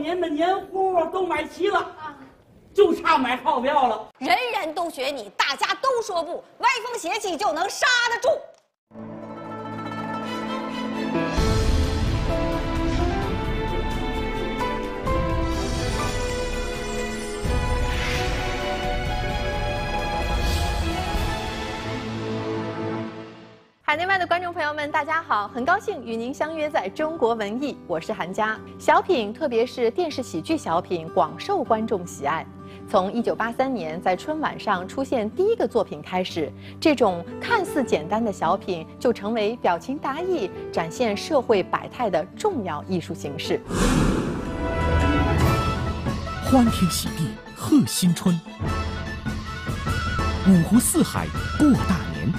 年的年货都买齐了啊，就差买号票了。 人人都学你，大家都说不，歪风邪气就能刹得住。 海内外的观众朋友们，大家好！很高兴与您相约在中国文艺，我是韩佳。小品，特别是电视喜剧小品，广受观众喜爱。从1983年在春晚上出现第一个作品开始，这种看似简单的小品就成为表情达意、展现社会百态的重要艺术形式。 欢天喜地贺新春，五湖四海过大年。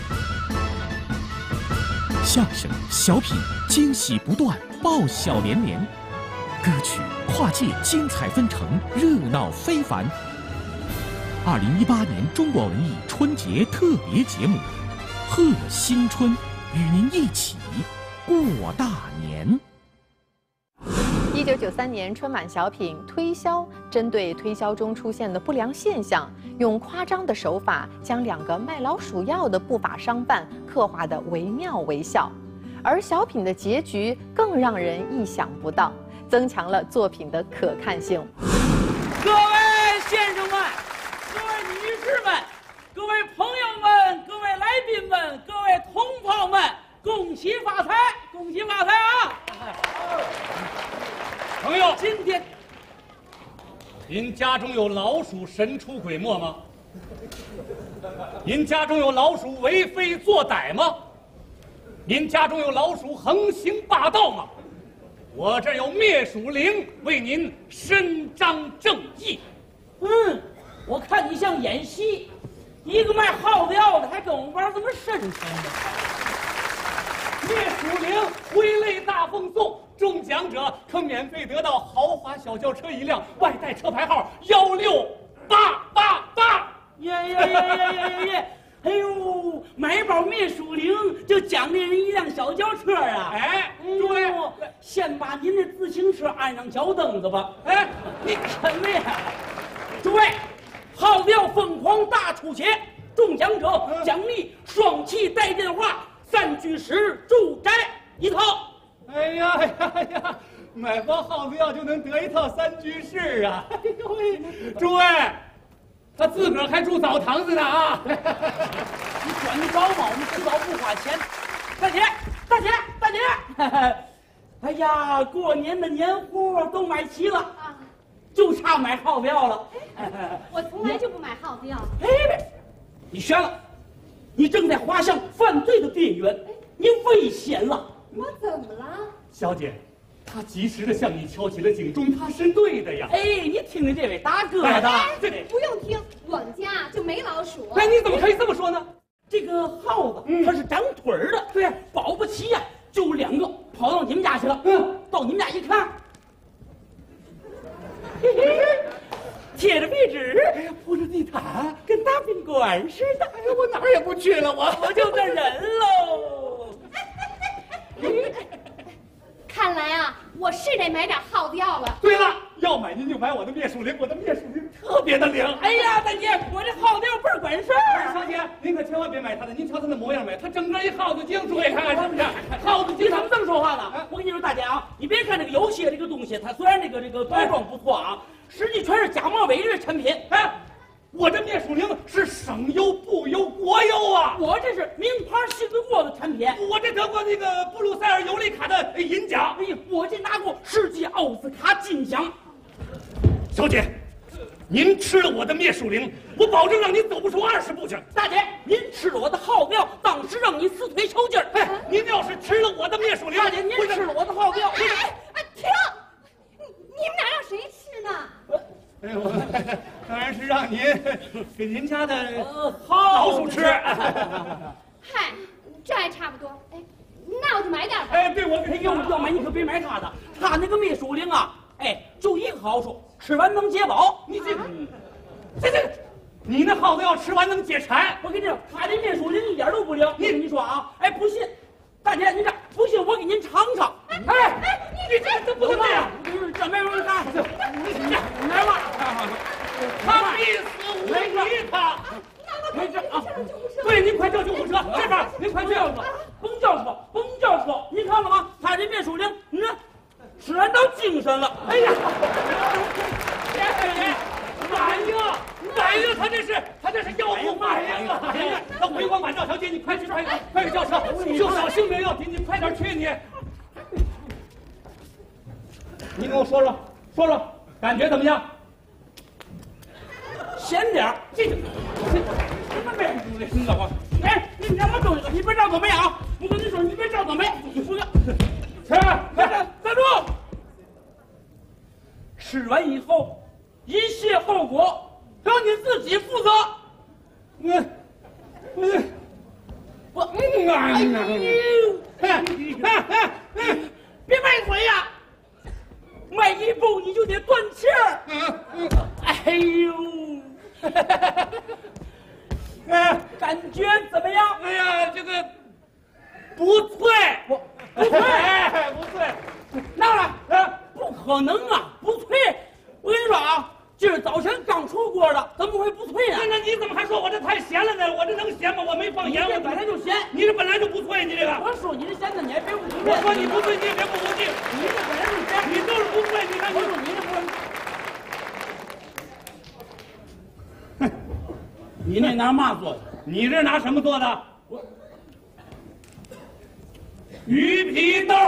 相声、小品惊喜不断，爆笑连连；歌曲跨界，精彩纷呈，热闹非凡。2018年中国文艺春节特别节目《贺新春》，与您一起过大年。 1993年春晚小品《推销》针对推销中出现的不良现象，用夸张的手法将2个卖老鼠药的不法商贩刻画得惟妙惟肖，而小品的结局更让人意想不到，增强了作品的可看性。 各位先生们，各位女士们，各位朋友们，各位来宾们，各位同胞们，恭喜发财，恭喜发财啊！ 朋友， 今天您家中有老鼠神出鬼没吗？您家中有老鼠为非作歹吗？您家中有老鼠横行霸道吗？我这儿有灭鼠灵为您伸张正义。 我看你像演戏，一个卖耗子药的还跟我玩这么深沉的。 灭鼠灵挥泪大奉送，中奖者可免费得到豪华小轿车1辆，外带车牌号16888。 耶！哎呦，买包灭鼠灵就奖励人1辆小轿车啊！ 哎，诸位， 先把您的自行车安上脚蹬子吧。哎，你什么呀？诸位，耗子药疯狂大出血，中奖者奖励双气带电话3居室住宅1套。 哎呀！买包耗子药就能得1套3居室啊！哎呦喂，诸位，他自个儿还住澡堂子呢啊！ 你管得着吗？我们洗澡不花钱。大姐！哎呀，过年的年货都买齐了啊，就差买耗子药了。 我从来就不买耗子药。 你悬了！你正在滑向犯罪的边缘，你危险了！ 我怎么了？ 小姐，他及时的向你敲起了警钟，他是对的呀。 哎，你听听这位大哥的， 不用听，我们家就没老鼠。 哎，你怎么可以这么说呢？ 这个耗子它是长腿儿的，对，保不齐呀，就2个跑到你们家去了。到你们家一看，贴着壁纸， 哎呀，铺着地毯， 跟大宾馆似的。 哎呀，我哪儿也不去了， 我就这人喽。 看来啊，我是得买点耗子药了。 对了，要买您就买我的灭鼠灵，我的灭鼠灵特别的灵。 哎呀，大姐，我这耗子药倍儿管事儿。 小姐，您可千万别买它的，您瞧它那模样没？它整个一耗子精，诸位看看是不是？ 耗子精怎么这么说话呢？我跟你说，大姐啊，你别看这个有些这个东西，它虽然这个包装不错啊，实际全是假冒伪劣产品。 哎，我这灭鼠灵是省优、部优、国优啊！ 我这是名牌信得过的产品， 我这得过那个布鲁塞尔尤里卡的银奖。 哎呀，我这拿过世界奥斯卡金奖。 小姐，您吃了我的灭鼠灵，我保证让您走不出20步去。 大姐，您吃了我的耗子药，当时让你死腿抽筋儿。 哎，您要是吃了我的灭鼠灵， 大姐，您吃了我的耗子药。 停！你们俩让谁吃呢？ 哎，我当然是让您给您家的老鼠吃。 嗨，这还差不多。哎，那我就买点吧。 哎，对，我给哎呦，要买你可别买他的，他那个灭鼠灵啊，哎，就一个好处，吃完能解饱。你这， 你那耗子药吃完能解馋。 我跟你说，他这灭鼠灵一点都不灵。我跟你说啊，哎，不信，大姐，你这不信我给您尝尝。哎， 你这不能这样。 这没有他来吧， 他必死无疑，他。 没事啊，对，您快叫救护车，这边您快叫吧，甭叫车，甭叫车，您看了吗？他这灭鼠灵，你看，使然到精神了。哎呀， 反应，他这是要不反应啊！那回光返照条街，你快去叫车，救小性命要紧，你快点去你。你跟我说说，感觉怎么样？ 闲点儿，这什么没出来听着吗？哎，你让我走，你别照倒霉啊！我跟你说，你别照倒霉，你说个，站住！吃完以后，一切后果由你自己负责。别卖嘴呀！迈一步你就得断气儿。哎呦！感觉怎么样？ 哎呀，这个不脆， 不脆，不脆。当然，不可能啊，不脆。我跟你说啊，今儿早晨刚出锅的，怎么会不脆呢？ 那你怎么还说我这太咸了呢？我这能咸吗？我没放盐， 我本来就咸。 你这本来就不脆，你这个。 我说你这咸的，你也别不服。 我说你不对，你也别不服气。 你这本来就咸， 你就是不脆。你看， 我说你这不。你那拿嘛做的？ 你这拿什么做的？鱼皮豆。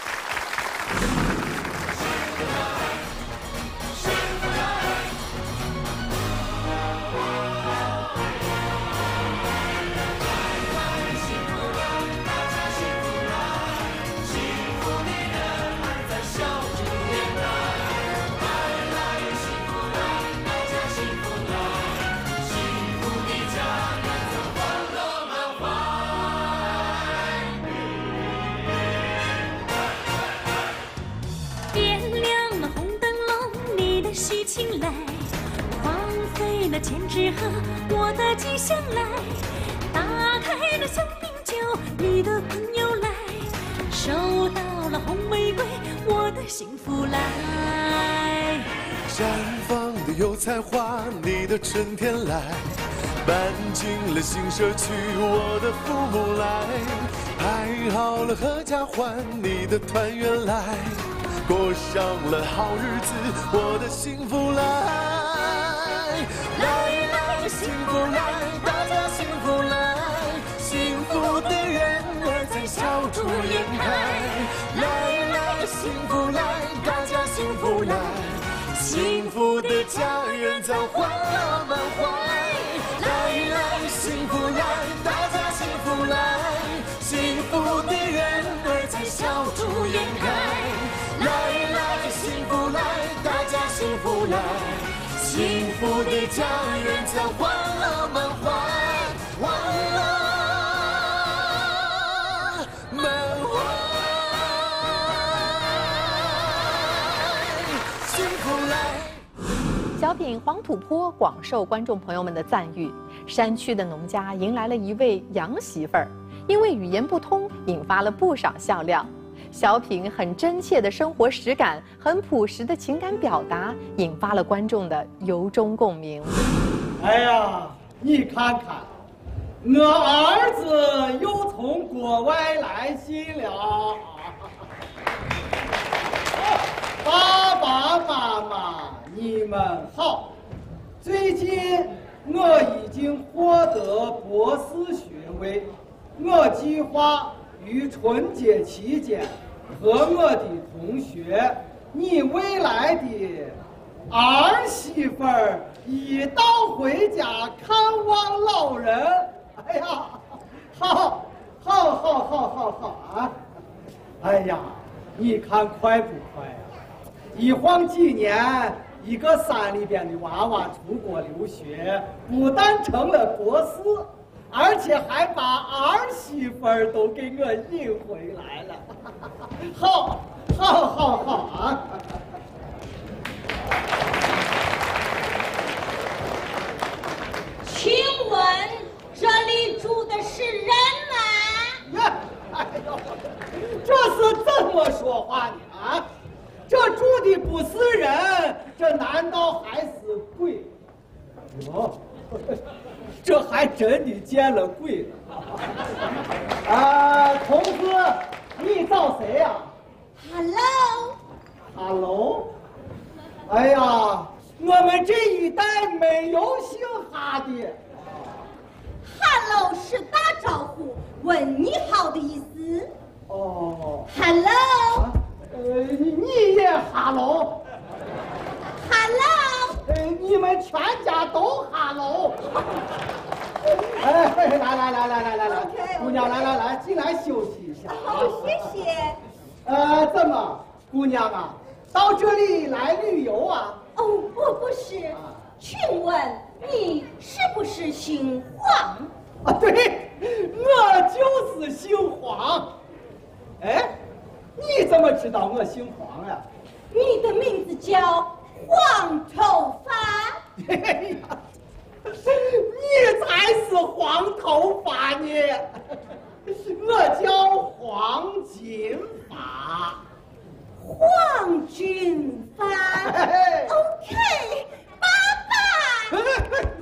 请来，荒废了千纸鹤，我的吉祥来。打开了香槟酒，你的朋友来。收到了红玫瑰，我的幸福来。 绽放的有才华，你的春天来。搬进了新社区，我的父母来。排好了合家欢，你的团圆来。过上了好日子，我的幸福来，来，幸福来，大家幸福来，幸福的人儿在笑逐颜开，来，幸福来，大家幸福来，幸福的家人在欢乐满怀，来，幸福来，大家幸福来，幸福的人儿在笑逐颜开。来，幸福来，大家幸福来，幸福的家人在欢乐满怀，欢乐满怀，幸福来。 小品《黄土坡》广受观众朋友们的赞誉。山区的农家迎来了一位洋媳妇儿，因为语言不通，引发了不少笑料。小品很真切的生活实感，很朴实的情感表达，引发了观众的由衷共鸣。 哎呀，你看看，我儿子又从国外来信了。爸爸妈妈，你们好。最近我已经获得博士学位，我计划于春节期间和我的同学，你未来的儿媳妇儿一道回家看望老人。哎呀，好啊！哎呀，你看快不快啊？一晃几年，一个山里边的娃娃出国留学，不但成了博士，而且还把儿媳妇儿都给我引回来了。好啊！ 请问这里住的是人吗？ 呀，哎呦，这是怎么说话呢？啊，这住的不是人， 哟，这还真的见了鬼了！啊，同志，你找谁呀 ？Hello。 哎呀，我们这一带没有姓哈的。 Hello 是打招呼、问你好的意思。 哦。 Hello。 你也哈喽。 Hello。 你们全家都哈喽。哎，来，姑娘，来，进来休息一下。 好，谢谢。 怎么，姑娘啊，到这里来旅游啊？ 哦，我不是。请问你是不是姓黄？ 啊，对，我就是姓黄。哎，你怎么知道我姓黄呀？ 你的名字叫黄头发。 哎呀，你才是黄头发呢！我叫黄金发。 黄金发。OK， 爸爸。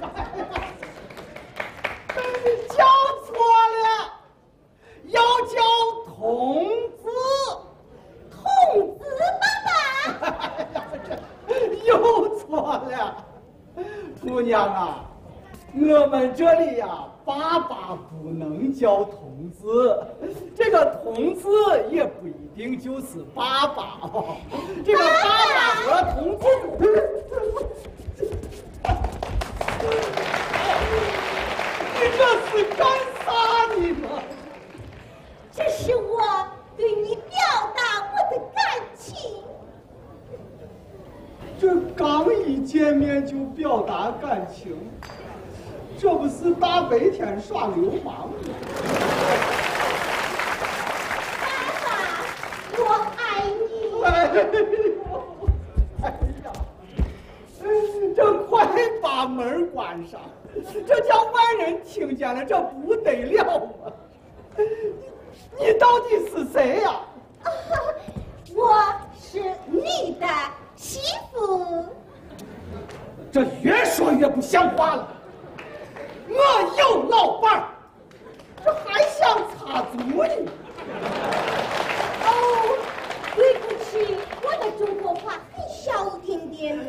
叫错了，要叫童子。 童子爸爸。 又错了，姑娘啊，我们这里呀，爸爸不能叫童子，这个童子也不一定就是爸爸哦。这个爸爸和童子，你这是干啥呢嘛？ 这是我对你表达我的感情。 这刚一见面就表达感情，这不是大白天耍流氓吗？ 爸爸，我爱你。 哎呀，这快把门关上，这叫外人听见了，这不得了啊！你到底是谁呀？ 我是你的媳妇。 这越说越不像话了。我有老伴儿，这还想插足呢？ 哦，对不起，我的中国话很小一点点。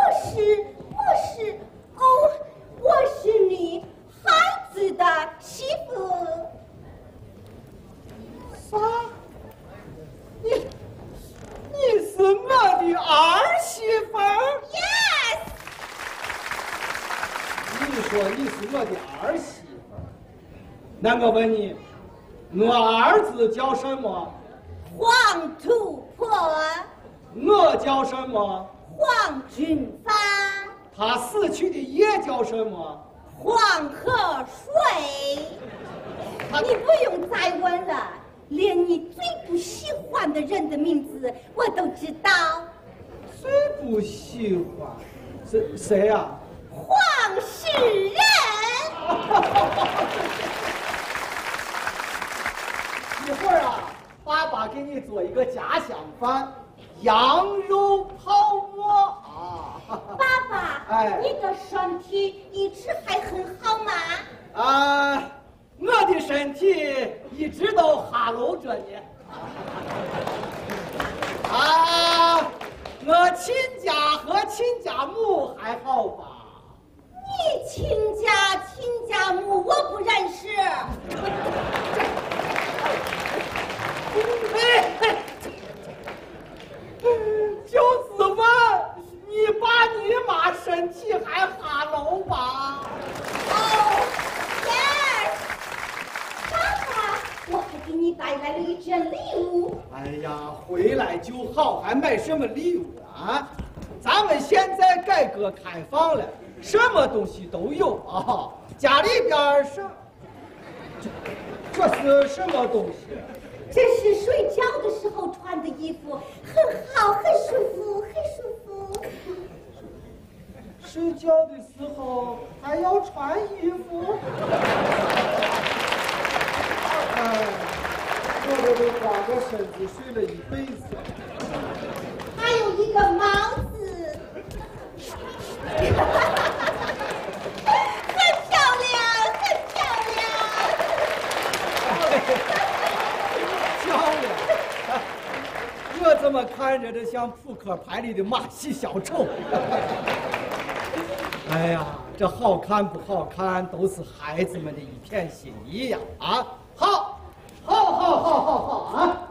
我是你孩子的媳妇。 啥？你是我的儿媳妇儿 ？Yes。 你说你是我的儿媳妇儿，那我问你，我儿子叫什么？ 黄土坡。 我叫什么？ 黄君芳。 他死去的爷叫什么？ 黄河水。你不用再问了，连你最不喜欢的人的名字我都知道。 最不喜欢？谁呀？ 黄世仁。 一会儿啊，爸爸给你做一个家乡饭，羊肉泡馍啊。 爸爸， 哎， 你的身体一直还很好吗？ 我的身体一直都哈喽着呢。我亲家和亲家母还好吧？ 你亲家母我不认识。 就是问你爸你妈身体还哈喽吧？ 哦 ，yes。爸爸，我还给你带来了一件礼物。 哎呀，回来就好，还买什么礼物啊？咱们现在改革开放了，什么东西都有啊。家里边这是什么东西？ 这是睡觉的时候穿的衣服，很好，很舒服，很舒服。 睡觉的时候还要穿衣服？哎，我这都光着身子睡了一辈子。 还有一个帽子。 像扑克牌里的马戏小丑。哎呀，这好看不好看，都是孩子们的一片心意呀！啊，好啊！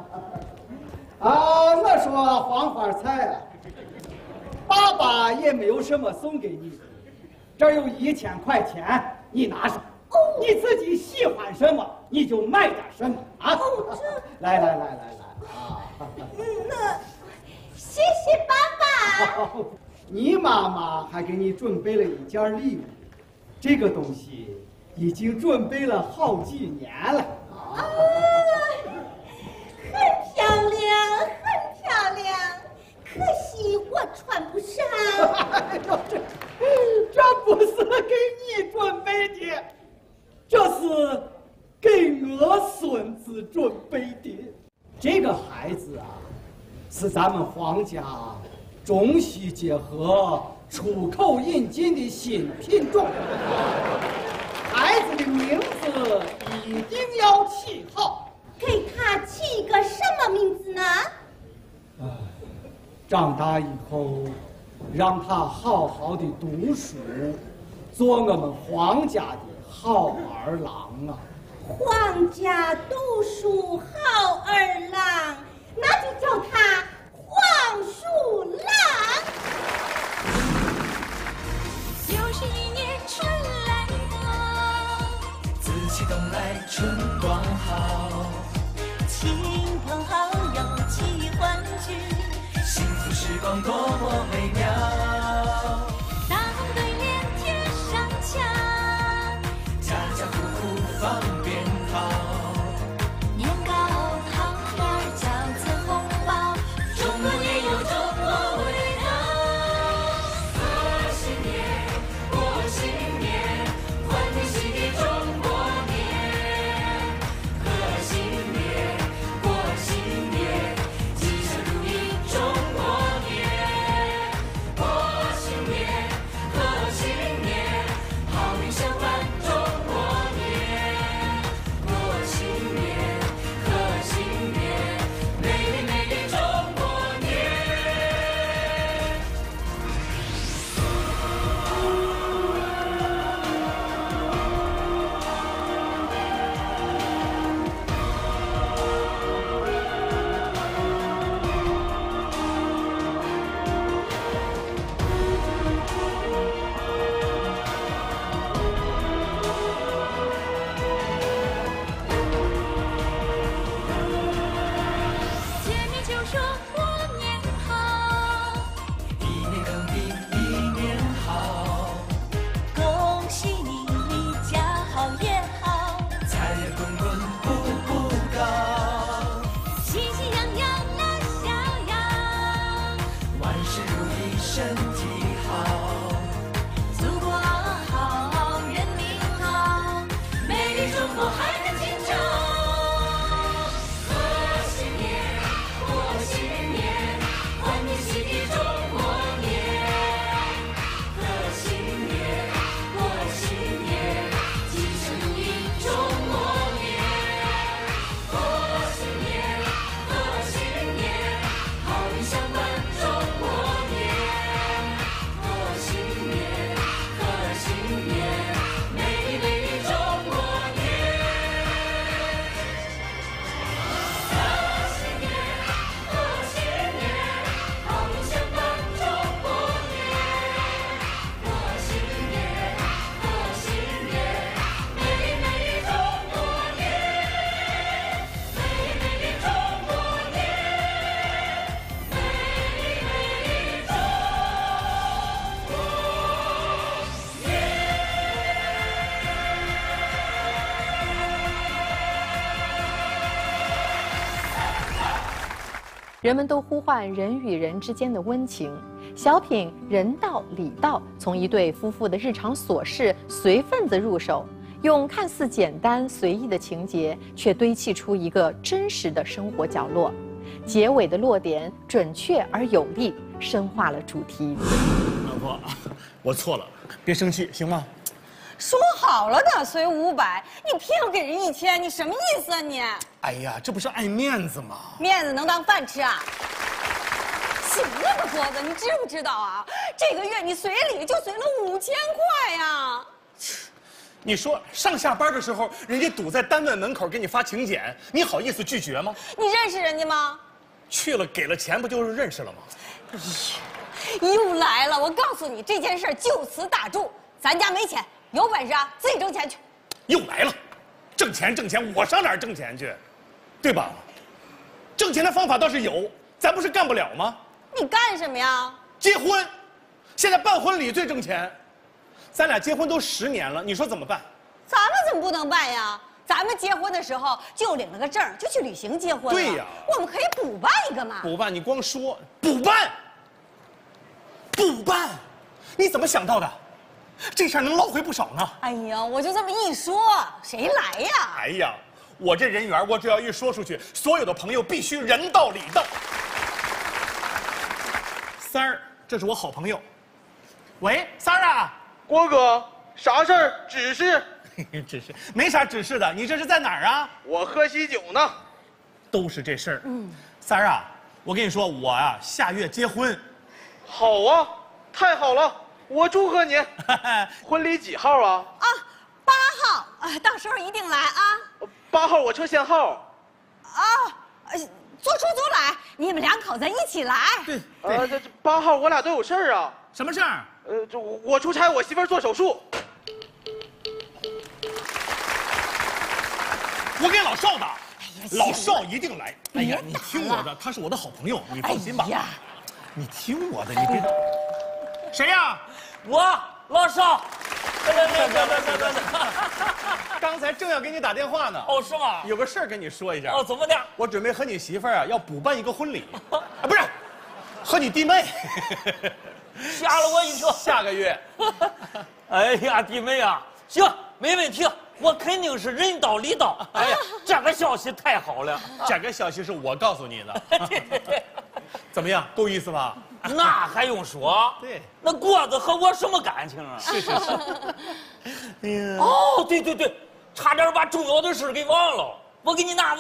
我说黄花菜啊，爸爸也没有什么送给你，这儿有1000块钱，你拿上。你自己喜欢什么，你就买点什么啊！来啊！ 那谢谢爸爸。 你妈妈还给你准备了一件礼物，这个东西已经准备了好几年了啊！ 很漂亮，很漂亮，可惜我穿不上。 这不是给你准备的，这是给我孙子准备的。这个孩子啊，是咱们皇家中西结合、出口引进的新品种。孩子的名字一定要起好。 给他起个什么名字呢？ 长大以后，让他好好的读书，做我们皇家的好儿郎啊！ 皇家读书好儿郎，那就叫他黄鼠狼。 又是一年春来到， 紫气东来春光好， 亲朋好友齐欢聚， 幸福时光多么美妙。 大红对联贴上墙， 家家户户放鞭炮， 年糕汤圆饺子红包，中国年有中国味道。 贺新年，过新年，欢天喜地中国年。贺新年，过新年，吉祥如意中国年。过新年，贺新年，好运相伴中国年。过新年，贺新年，美丽美丽中国年。 见面就说过年好， 一年更比一年好， 恭喜你你家好业好， 财源滚滚步步高， 喜气洋洋乐逍遥， 万事如意身体好， 祖国好，人民好，美丽中国还能建造。 贺新年，过新年，欢天喜地中国年。贺新年，过新年，吉祥如意中国年。过新年，贺新年，好运相伴中国年。过新年，贺新年，美丽美丽中国年。贺新年，贺新年，好运相伴中国年。贺新年，贺新年，美丽美丽中国年。美丽美丽中国年。美丽美丽中国人们都呼唤人与人之间的温情。小品人道礼道，从一对夫妇的日常琐事随份子入手，用看似简单随意的情节，却堆砌出一个真实的生活角落。结尾的落点准确而有力，深化了主题。 老婆，我错了，别生气，行吗？ 说好了的随500，你偏要给人1000，你什么意思啊你？ 哎呀，这不是爱面子吗？ 面子能当饭吃啊？4 行了吧，郭子，你知不知道啊？这个月你随礼就随了5000块呀！ 你说上下班的时候，人家堵在单位门口给你发请柬，你好意思拒绝吗？ 你认识人家吗？ 去了给了钱，不就是认识了吗？ 又来了！我告诉你，这件事就此打住。咱家没钱，有本事啊，自己挣钱去。 又来了，挣钱挣钱，我上哪儿挣钱去？对吧？挣钱的方法倒是有，咱不是干不了吗？ 你干什么呀？ 结婚，现在办婚礼最挣钱。咱俩结婚都10年了，你说怎么办？ 咱们怎么不能办呀？咱们结婚的时候就领了个证，就去旅行结婚了。 对呀， 我们可以补办一个嘛。 补办？你光说补办，补办，你怎么想到的？这事儿能捞回不少呢。 哎呀，我就这么一说，谁来呀？ 哎呀，我这人缘，我只要一说出去，所有的朋友必须人到礼到。三儿，这是我好朋友。喂，三儿啊。 郭哥，啥事儿？指示？ 指示？没啥指示的。你这是在哪儿啊？ 我喝喜酒呢。 都是这事儿。三儿啊，我跟你说，我啊下月结婚。 好啊，太好了，我祝贺你。婚礼几号啊 ？8号啊，到时候一定来啊。 8号我车限号。 坐出租来，你们2口子一起来。 对， 这8号我俩都有事儿啊。 什么事儿？ 这我出差，我媳妇儿做手术。 我给老邵的，老邵一定来。哎呀，你听我的，他是我的好朋友，你放心吧。你听我的，你别。谁呀？ 我老邵。 刚才正要给你打电话呢。 哦，是吗？ 有个事儿跟你说一下。 哦，怎么的？ 我准备和你媳妇儿啊要补办一个婚礼，不是，和你弟妹。 吓了我一跳。 下个月。 哎呀，弟妹啊，行，没问题，我肯定是人到礼到。哎呀，这个消息太好了。 这个消息是我告诉你的。怎么样，够意思吧？ 那还用说？ 对， 那郭子和我什么感情啊？ 是。 哎呀，哦，对，差点把重要的事给忘了。我给你拿。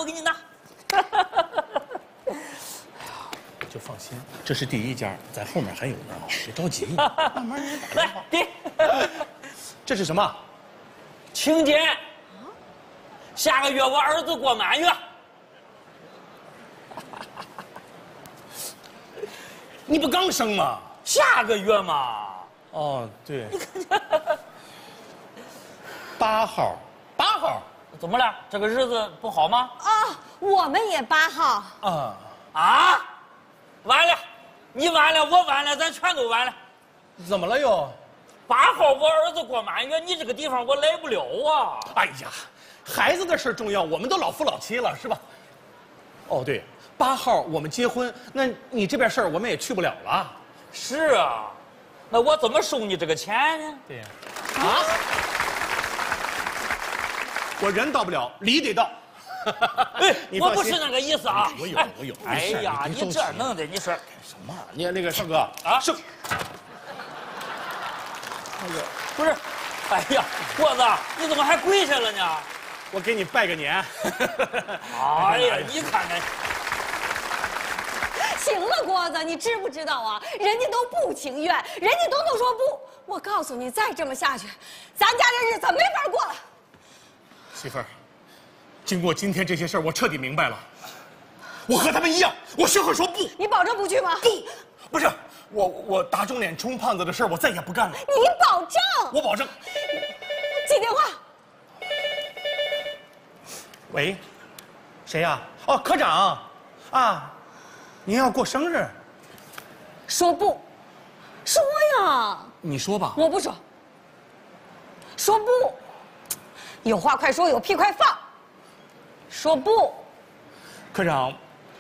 就放心，这是第一家，咱后面还有呢，别着急，慢慢人打电话。 来，给。 这是什么？ 请柬。下个月我儿子过满月。 你不刚生吗？ 下个月嘛。 哦，对。8号。 怎么了？这个日子不好吗？ 我们也8号。 完了，你完了，我完了，咱全都完了。 怎么了又 ？8号我儿子过满月，你这个地方我来不了啊。 哎呀，孩子的事重要，我们都老夫老妻了，是吧？哦，对，8号我们结婚，那你这边事儿我们也去不了了。 是啊，那我怎么收你这个钱呢？ 对呀。我人到不了，礼得到。 哎，我不是那个意思啊。 我有。 哎呀，你这弄的，你说什么？你那个少哥啊，是。 那个不是，哎呀，郭子，你怎么还跪下了呢？ 我给你拜个年。 哎呀，你看看。 行了，郭子，你知不知道啊？人家都不情愿，人家都能说不。我告诉你，再这么下去，咱家这日子没法过了。 媳妇儿，经过今天这些事儿，我彻底明白了。我和他们一样，我学会说不。 你保证不去吗？ 不是，我打肿脸充胖子的事儿，我再也不干了。 你保证？ 我保证。 接电话。 喂，谁呀？哦，科长，啊，您要过生日？ 说不，说呀。 你说吧。 我不说。说不。有话快说，有屁快放。说不。 科长，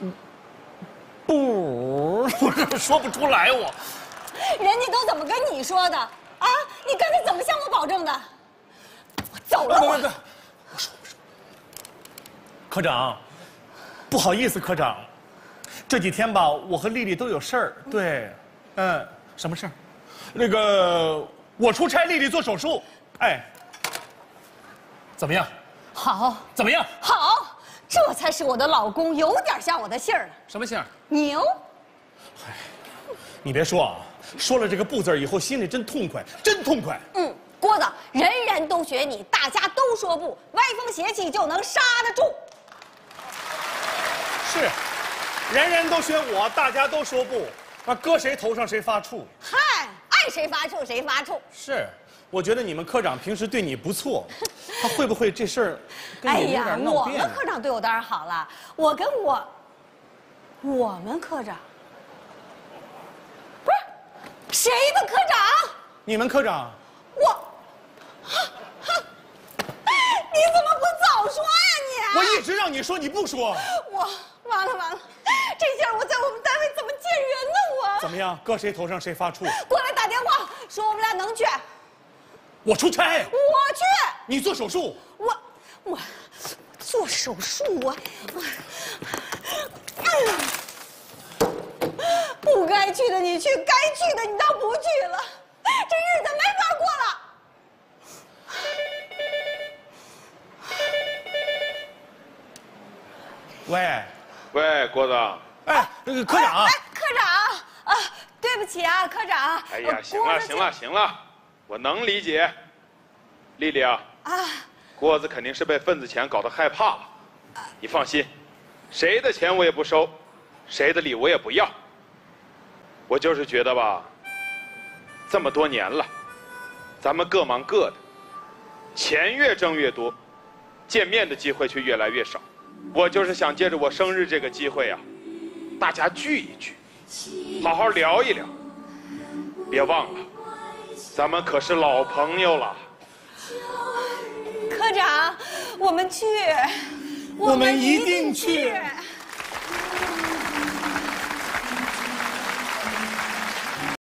不，说不出来我。 人家都怎么跟你说的啊？你刚才怎么向我保证的？我走了。 我说。科长，不好意思，科长，这几天吧，我和丽丽都有事儿。对，什么事儿？那个，我出差，丽丽做手术。哎，怎么样？ 好。 怎么样？ 好，这才是我的老公，有点像我的姓儿了。 什么姓儿？ 牛。 你别说啊，说了这个不字以后，心里真痛快，真痛快。 嗯，郭子，人人都学你，大家都说不，歪风邪气就能刹得住。 是，人人都学我，大家都说不，那搁谁头上谁发怵。 嗨，爱谁发怵谁发怵。 是，我觉得你们科长平时对你不错，他会不会这事儿跟你有点闹我别扭？ 们科长对我当然好了，我们科长。不是，谁的科长？ 你们科长？ 你怎么不早说呀你？ 我一直让你说，你不说。 完了，这下我在我们单位怎么见人呢？我怎么样？搁谁头上谁发怵？ 过来打电话说我们俩能去。 我出差。 我去。 你做手术。 我做手术，不该去的你去，该去的你倒不去了，这日子没法过了。 喂，郭子。 哎，那个科长。 科长啊，对不起啊，科长。 哎呀，行了，我能理解。丽丽啊，郭子肯定是被份子钱搞得害怕了。你放心，谁的钱我也不收，谁的礼我也不要。我就是觉得吧，这么多年了，咱们各忙各的，钱越挣越多，见面的机会却越来越少。我就是想借着我生日这个机会啊，大家聚一聚，好好聊一聊。别忘了，咱们可是老朋友了。 科长，我们去， 我们一定去。